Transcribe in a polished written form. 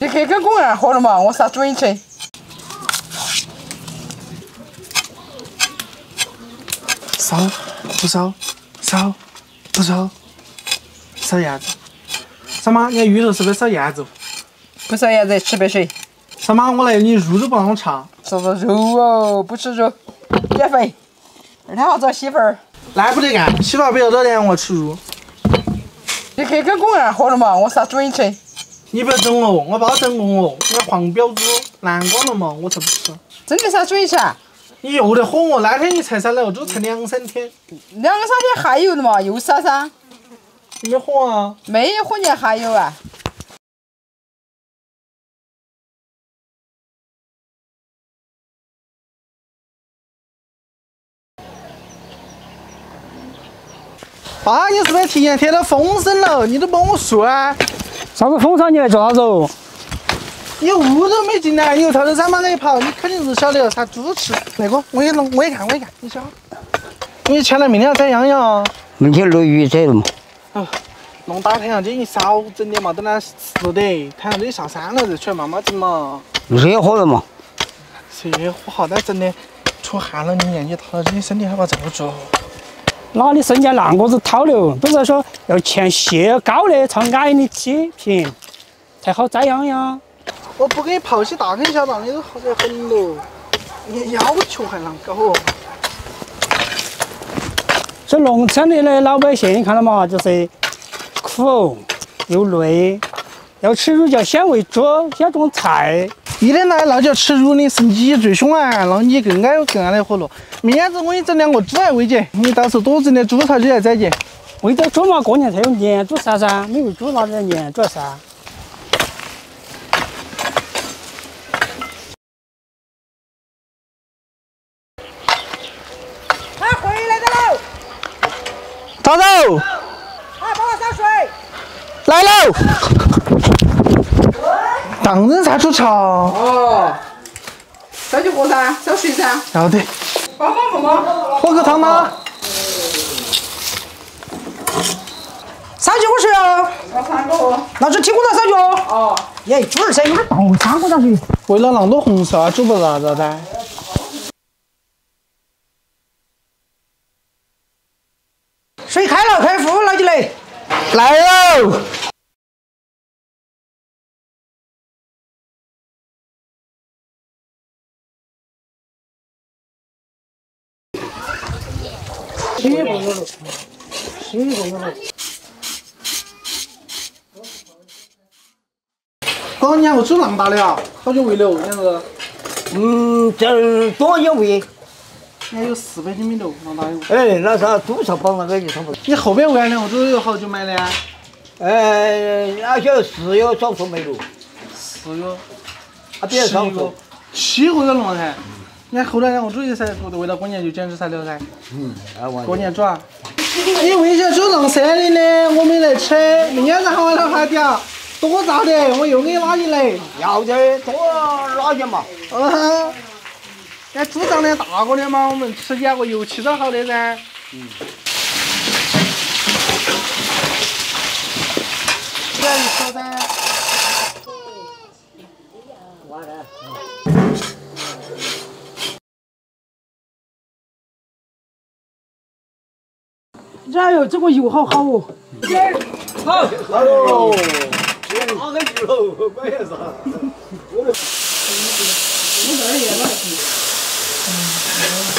你可以跟公园喝了嘛，我杀猪给你吃。 烧不烧？烧不烧？烧鸭子。三妈，你看芋头是不是烧鸭子？ 不烧鸭子，吃白水。 三妈，我来，你肉都不让我吃。 啥子肉哦？不吃肉，减肥。二天要找媳妇儿。 那不得干，媳妇儿不要多点，我吃肉。 你可以跟公园喝了嘛，我杀猪给你吃。 你不要整我，我爸整过我，我黄标猪南瓜了嘛，我才不吃。 真的杀猪给吃啊？ 你又得唬我，那天你才杀了猪，才2、3天。 2、3天还有的嘛，又杀噻。 你没唬啊？ 没有唬你还有啊。 爸，你是不是提前贴到风声了？你都帮我说啊！ 啥子风声你来做啥子哦？ 你屋都没进来，你又朝着三妈那里跑，你肯定是晓得要杀猪吃。那个，我也弄，我也看，你晓。你前来明天要宰羊呀？ 明天落雨宰了嘛？ 弄大太阳这你少整点嘛，等它湿得，太阳这下山了再出来慢慢整嘛。 热火了嘛？ 热火好，但整的出汗了，你年纪大了，这身体还怕遭不住。 哪里生下那个子讨了？都在说要前蟹高的朝矮的起平，才好宰羊呀。 我不给你刨起大坑小道，你都好得很喽。你要求还啷个哦？ 这农村里的老百姓看到嘛，就是苦又累，要吃肉就要先喂猪，先种菜。 一天来那就要吃肉的是你最凶啊，那你更爱的活路。明天子我给你整2个猪来喂去，你到时候多整点猪草起来宰去。 喂这猪嘛，过年才有年猪杀噻，没有猪哪来年猪杀？ 他回来的喽！ 大头， 啊，帮我烧水。 来喽！当然杀猪草。 哦，烧就喝噻，烧水噻。 要得。 帮忙。 喝个汤吗？ 烧几锅水哦？烧3个哦。那就听我的烧脚。哦。耶，猪儿噻，有点大，3个上去。 为了那么多红烧啊，煮不辣着噻。 水开了，开火，拿起来。 来喽！哥，你看我猪那么大了呀，好久喂了，你看是？ 这多久喂？ 应该有400厘米了，那么大有。 哎，那啥多少包那个就差不多。 你后边喂2个猪有好久买的呀？ 那些4月早说没了 4月。 啊，别少说。 7个月弄了噻。你看后来2个猪也噻，喂到过年就捡食材了噻。过年煮啊。你喂些猪弄3年的，我没来吃，明天子还了还掉，多炸的，我又给你拉进来。 要得，多拉点嘛。 那猪长得大个的嘛，我们吃起那个油气都好的噻。这样一炒噻。 哎呦，这个油好好哦！ 好哟，哪个鱼喽？关键是。我这儿也买。